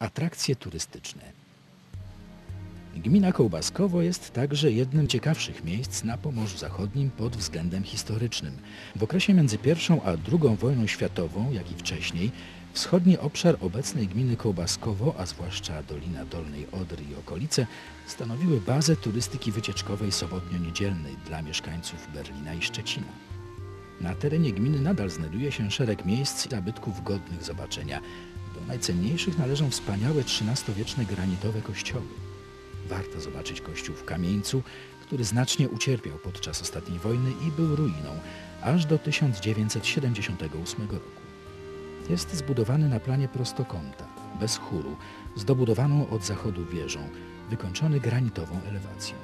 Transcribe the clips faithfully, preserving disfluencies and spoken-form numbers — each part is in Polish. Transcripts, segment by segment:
Atrakcje turystyczne. Gmina Kołbaskowo jest także jednym z ciekawszych miejsc na Pomorzu Zachodnim pod względem historycznym. W okresie między pierwszą a drugą wojną światową, jak i wcześniej, wschodni obszar obecnej gminy Kołbaskowo, a zwłaszcza Dolina Dolnej Odry i okolice, stanowiły bazę turystyki wycieczkowej sobotnio-niedzielnej dla mieszkańców Berlina i Szczecina. Na terenie gminy nadal znajduje się szereg miejsc i zabytków godnych zobaczenia. Do najcenniejszych należą wspaniałe trzynastowieczne granitowe kościoły. Warto zobaczyć kościół w Kamieńcu, który znacznie ucierpiał podczas ostatniej wojny i był ruiną aż do tysiąc dziewięćset siedemdziesiątego ósmego roku. Jest zbudowany na planie prostokąta, bez chóru, z dobudowaną od zachodu wieżą, wykończony granitową elewacją.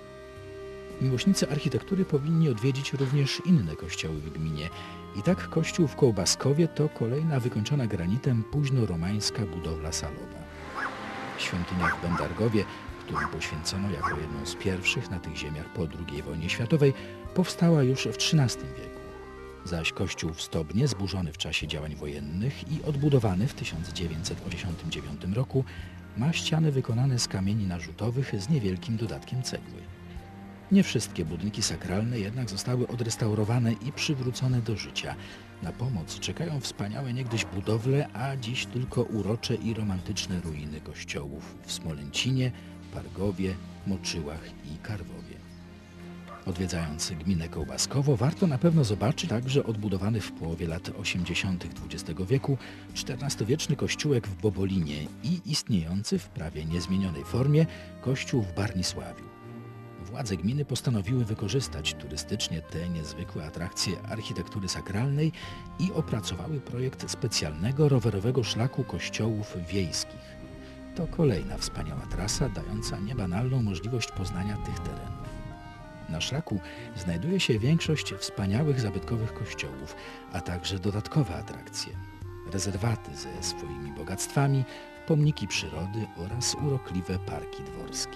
Miłośnicy architektury powinni odwiedzić również inne kościoły w gminie. I tak kościół w Kołbaskowie to kolejna wykończona granitem późnoromańska budowla salowa. Świątynia w Będargowie, którą poświęcono jako jedną z pierwszych na tych ziemiach po drugiej wojnie światowej, powstała już w trzynastym wieku. Zaś kościół w Stobnie, zburzony w czasie działań wojennych i odbudowany w tysiąc dziewięćset osiemdziesiątym dziewiątym roku, ma ściany wykonane z kamieni narzutowych z niewielkim dodatkiem cegły. Nie wszystkie budynki sakralne jednak zostały odrestaurowane i przywrócone do życia. Na pomoc czekają wspaniałe niegdyś budowle, a dziś tylko urocze i romantyczne ruiny kościołów w Smolęcinie, Pargowie, Moczyłach i Karwowie. Odwiedzając gminę Kołbaskowo, warto na pewno zobaczyć także odbudowany w połowie lat osiemdziesiątych dwudziestego wieku czternastowieczny kościółek w Bobolinie i istniejący w prawie niezmienionej formie kościół w Barnisławiu. Władze gminy postanowiły wykorzystać turystycznie te niezwykłe atrakcje architektury sakralnej i opracowały projekt specjalnego rowerowego szlaku kościołów wiejskich. To kolejna wspaniała trasa, dająca niebanalną możliwość poznania tych terenów. Na szlaku znajduje się większość wspaniałych zabytkowych kościołów, a także dodatkowe atrakcje. Rezerwaty ze swoimi bogactwami, pomniki przyrody oraz urokliwe parki dworskie.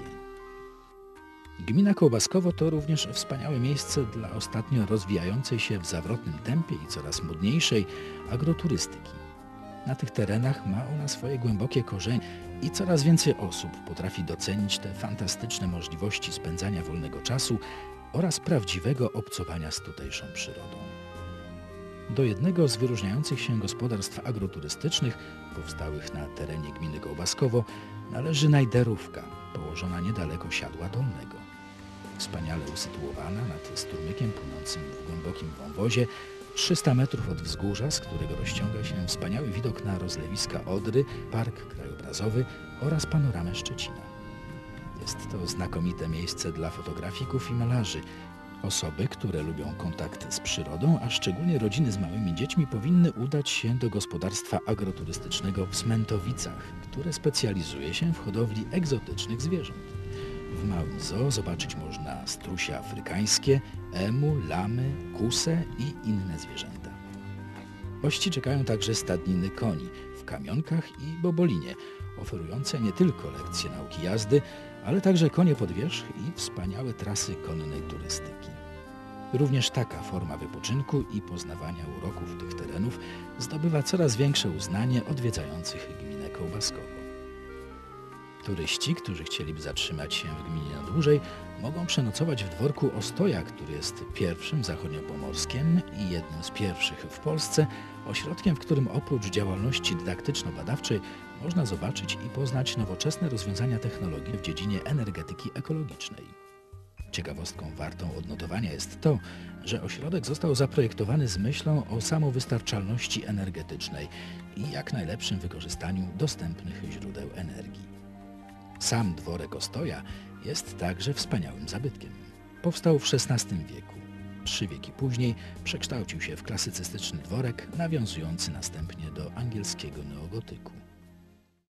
Gmina Kołbaskowo to również wspaniałe miejsce dla ostatnio rozwijającej się w zawrotnym tempie i coraz modniejszej agroturystyki. Na tych terenach ma ona swoje głębokie korzenie i coraz więcej osób potrafi docenić te fantastyczne możliwości spędzania wolnego czasu oraz prawdziwego obcowania z tutejszą przyrodą. Do jednego z wyróżniających się gospodarstw agroturystycznych powstałych na terenie gminy Kołbaskowo należy Najderówka, położona niedaleko Siadła Dolnego. Wspaniale usytuowana nad strumykiem płynącym w głębokim wąwozie, trzysta metrów od wzgórza, z którego rozciąga się wspaniały widok na rozlewiska Odry, park krajobrazowy oraz panoramę Szczecina. Jest to znakomite miejsce dla fotografików i malarzy. Osoby, które lubią kontakt z przyrodą, a szczególnie rodziny z małymi dziećmi, powinny udać się do gospodarstwa agroturystycznego w Smentowicach, które specjalizuje się w hodowli egzotycznych zwierząt. W małym zoo zobaczyć można strusie afrykańskie, emu, lamy, kusę i inne zwierzęta. Gości czekają także stadniny koni w Kamionkach i Bobolinie, oferujące nie tylko lekcje nauki jazdy, ale także konie pod wierzch i wspaniałe trasy konnej turystyki. Również taka forma wypoczynku i poznawania uroków tych terenów zdobywa coraz większe uznanie odwiedzających gminę Kołbaskowo. Turyści, którzy chcieliby zatrzymać się w gminie na dłużej, mogą przenocować w dworku Ostoja, który jest pierwszym zachodniopomorskiem i jednym z pierwszych w Polsce ośrodkiem, w którym oprócz działalności dydaktyczno-badawczej można zobaczyć i poznać nowoczesne rozwiązania technologii w dziedzinie energetyki ekologicznej. Ciekawostką wartą odnotowania jest to, że ośrodek został zaprojektowany z myślą o samowystarczalności energetycznej i jak najlepszym wykorzystaniu dostępnych źródeł energii. Sam dworek Ostoja jest także wspaniałym zabytkiem. Powstał w szesnastym wieku. Trzy wieki później przekształcił się w klasycystyczny dworek, nawiązujący następnie do angielskiego neogotyku.